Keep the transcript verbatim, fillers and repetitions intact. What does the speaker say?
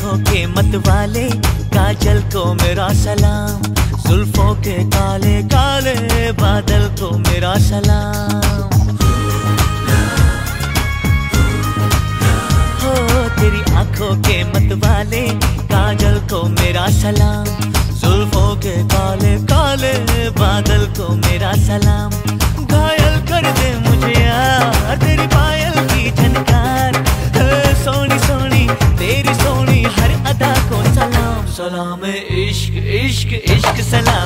आंखों के मत वाले काजल को मेरा सलाम, जुल्फों के काले काले बादल को मेरा सलाम। हो तेरी आंखों के मत वाले काजल को मेरा सलाम, जुल्फों के काले काले बादल को मेरा सलाम। घायल कर दे मुझे यार तेरी पायल की झनकार, सोनी सोनी तेरी सोनी हर अदा को सलाम। सलाम इश्क इश्क इश्क सलाम।